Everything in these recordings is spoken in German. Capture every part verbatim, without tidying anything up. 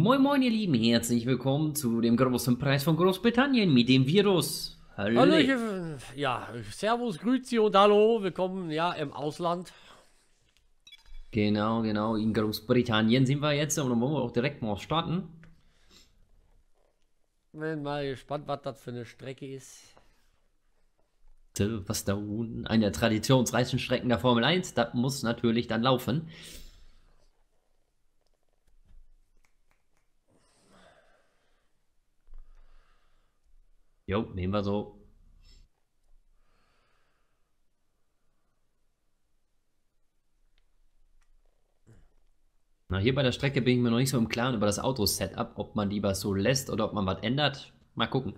Moin Moin ihr Lieben, herzlich willkommen zu dem großen Preis von Großbritannien mit dem Virus. Hallo. Hallo, ja, Servus, Grüezi und Hallo, willkommen, ja, im Ausland. Genau, genau, in Großbritannien sind wir jetzt und dann wollen wir auch direkt mal starten. Bin mal gespannt, was das für eine Strecke ist. So, was da unten, eine der traditionsreichsten Strecken der Formel eins, das muss natürlich dann laufen. Jo, nehmen wir so. Na, hier bei der Strecke bin ich mir noch nicht so im Klaren über das Auto-Setup, ob man lieber so lässt oder ob man was ändert. Mal gucken.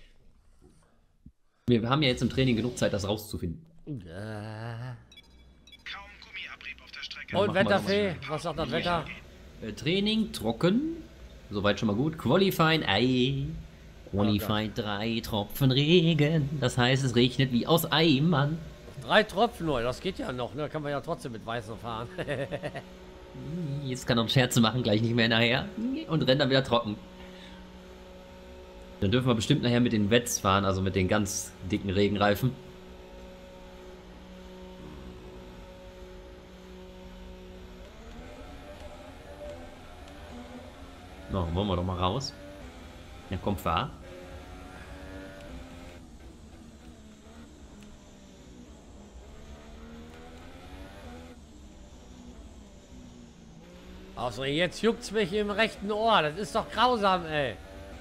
Wir haben ja jetzt im Training genug Zeit, das rauszufinden. Äh. Kaum Gummiabrieb auf der Strecke. Und machen wir Wetterfee, was sagt das Wetter? Äh, Training trocken, soweit schon mal gut. Qualifying, ei. Qualifying drei Tropfen Regen. Das heißt, es regnet wie aus Eimern. Drei Tropfen nur, das geht ja noch, ne? Kann man ja trotzdem mit Weißen fahren. Jetzt kann er Scherze machen, gleich nicht mehr nachher. Und rennt dann wieder trocken. Dann dürfen wir bestimmt nachher mit den Wets fahren, also mit den ganz dicken Regenreifen. Na, wollen wir doch mal raus. Ja, komm, fahr. Also jetzt juckt's mich im rechten Ohr, das ist doch grausam, ey.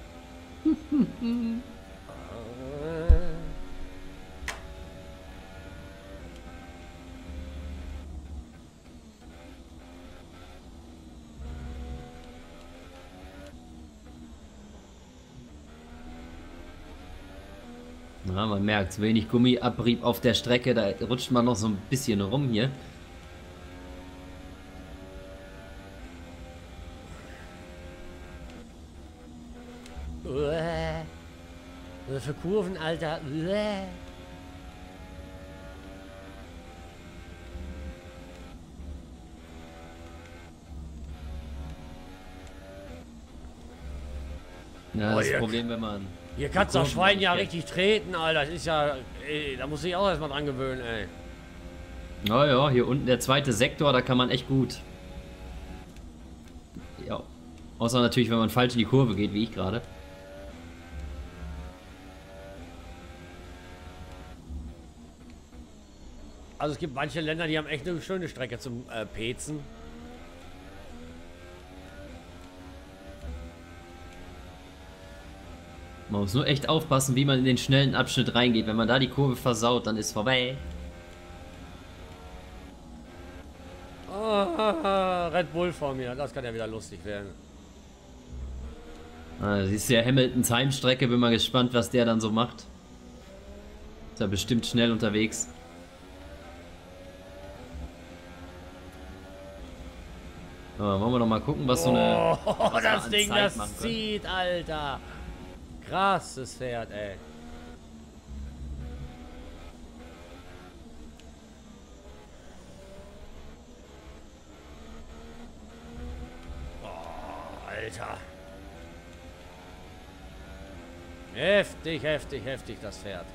Na, man merkt, wenig Gummiabrieb auf der Strecke, da rutscht man noch so ein bisschen rum hier. Uäh. Was für Kurven, Alter. Uäh. Ja, Oh, das hier- Problem, wenn man... Hier kannst du das Kurven Schwein ja kennt. richtig treten, Alter. Das ist ja. Ey, da muss ich auch erstmal dran gewöhnen, ey. Ja, ja, hier unten der zweite Sektor, da kann man echt gut. Ja. Außer natürlich, wenn man falsch in die Kurve geht, wie ich gerade. Also es gibt manche Länder, die haben echt eine schöne Strecke zum äh, Pezen. Man muss nur echt aufpassen, wie man in den schnellen Abschnitt reingeht. Wenn man da die Kurve versaut, dann ist vorbei. Ah, Red Bull vor mir, das kann ja wieder lustig werden. Ah, siehst du ja Hamiltons Heimstrecke, bin mal gespannt, was der dann so macht. Ist ja bestimmt schnell unterwegs. Aber wollen wir doch mal gucken, was so eine... Oh, was wir das an Ding, Zeit das machen können. zieht, Alter. Krasses Pferd, ey. Oh, Alter. Heftig, heftig, heftig, das Pferd.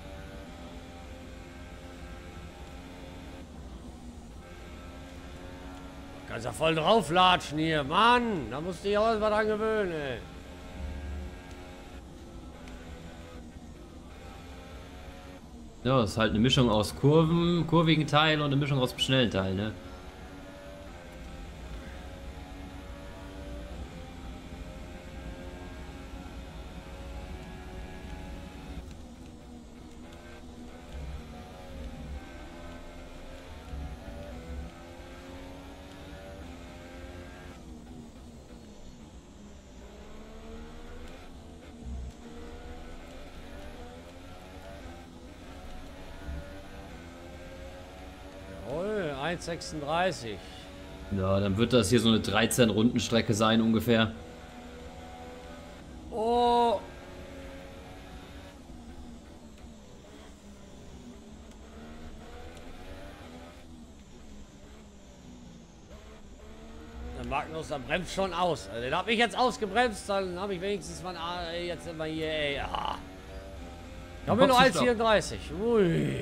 Kannst ja voll drauflatschen hier, Mann. Da musst du dich auch was dran gewöhnen, ey. Ja, ist halt eine Mischung aus Kurven, kurvigen Teil und eine Mischung aus dem schnellen Teil, ne? Jawohl, eins sechsunddreißig. Ja, dann wird das hier so eine dreizehn-Rundenstrecke sein ungefähr. Oh. Magnussen bremst schon aus. Also, den habe ich jetzt ausgebremst, dann habe ich wenigstens mal äh, jetzt immer hier, ey. Ja. Ich habe nur eins vierunddreißig. Ui.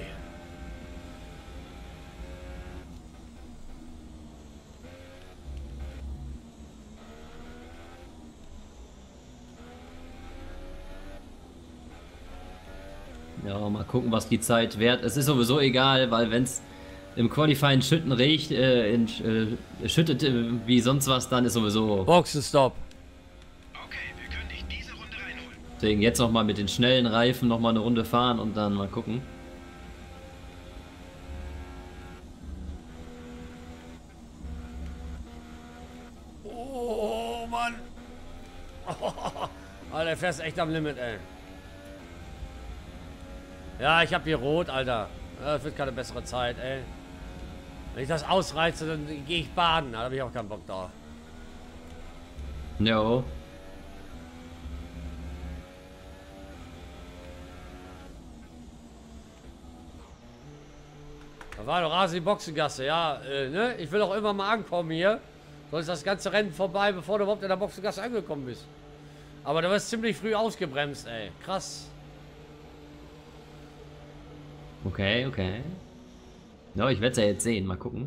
Ja, mal gucken, was die Zeit wert. Es ist sowieso egal, weil wenn es im Qualifying schütten riecht, äh, in, äh, schüttet äh, wie sonst was, dann ist sowieso. Boxenstopp. Okay, wir können dich diese Runde reinholen. Deswegen jetzt nochmal mit den schnellen Reifen nochmal eine Runde fahren und dann mal gucken. Oh, Mann. Alter, der fährst echt am Limit, ey. Ja, ich hab hier rot, Alter. Das wird keine bessere Zeit, ey. Wenn ich das ausreize, dann gehe ich baden. Da habe ich auch keinen Bock drauf. Jo. Da war doch Rasi Boxengasse, ja. Äh, ne? Ich will auch immer mal ankommen hier. Sonst ist das ganze Rennen vorbei, bevor du überhaupt in der Boxengasse angekommen bist. Aber du wirst ziemlich früh ausgebremst, ey. Krass. Okay, okay. Ja, ich werde es ja jetzt sehen. Mal gucken.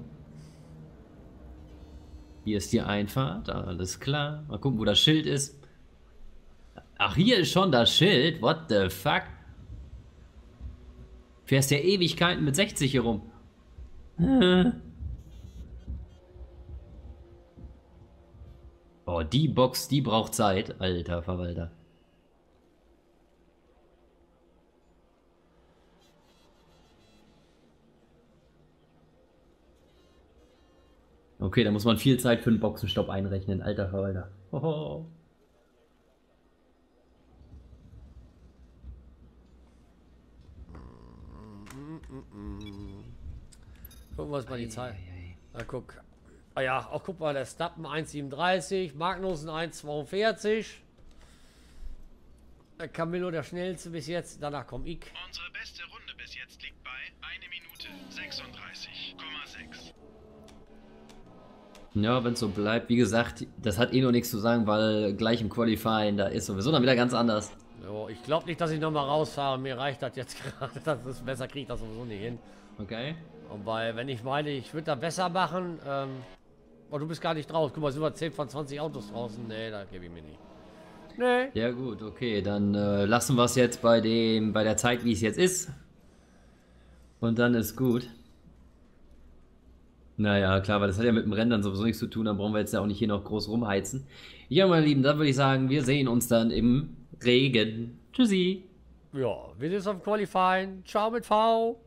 Hier ist die Einfahrt. Alles klar. Mal gucken, wo das Schild ist. Ach, hier ist schon das Schild. What the fuck? Fährst ja Ewigkeiten mit sechzig hier rum. Oh, die Box, die braucht Zeit. Alter Verwalter. Okay, da muss man viel Zeit für einen Boxenstopp einrechnen, alter Verwalter. Hoho. Gucken wir uns mal die Zeit. Na guck. Ah ja, auch guck mal, der Stappen eins siebenunddreißig, Magnussen eins zweiundvierzig. Der Camillo der schnellste bis jetzt, danach komme ich. Unsere beste Runde bis jetzt liegt bei eine Minute sechsunddreißig Komma sechs. Ja, wenn es so bleibt, wie gesagt, das hat eh noch nichts zu sagen, weil gleich im Qualifying, da ist sowieso dann wieder ganz anders. Jo, ich glaube nicht, dass ich nochmal rausfahre. Mir reicht das jetzt gerade. Das ist besser, kriege ich das sowieso nicht hin. Okay. Wobei, wenn ich meine, ich würde da besser machen, ähm, oh, du bist gar nicht draus. Guck mal, sind wir zehn von zwanzig Autos draußen. Nee, da gebe ich mir nicht. Nee. Ja gut, okay, dann äh, lassen wir es jetzt bei dem, bei der Zeit, wie es jetzt ist. Und dann ist gut. Naja, klar, weil das hat ja mit dem Rennen dann sowieso nichts zu tun, dann brauchen wir jetzt ja auch nicht hier noch groß rumheizen. Ja, meine Lieben, dann würde ich sagen, wir sehen uns dann im Regen. Tschüssi. Ja, wir sehen uns auf dem Qualifying. Ciao mit V.